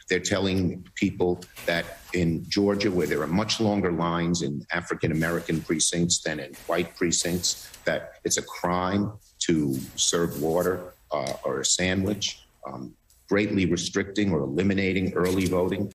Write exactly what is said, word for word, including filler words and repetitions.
They're telling people that in Georgia, where there are much longer lines in African-American precincts than in white precincts, that it's a crime to serve water uh, or a sandwich, um, greatly restricting or eliminating early voting.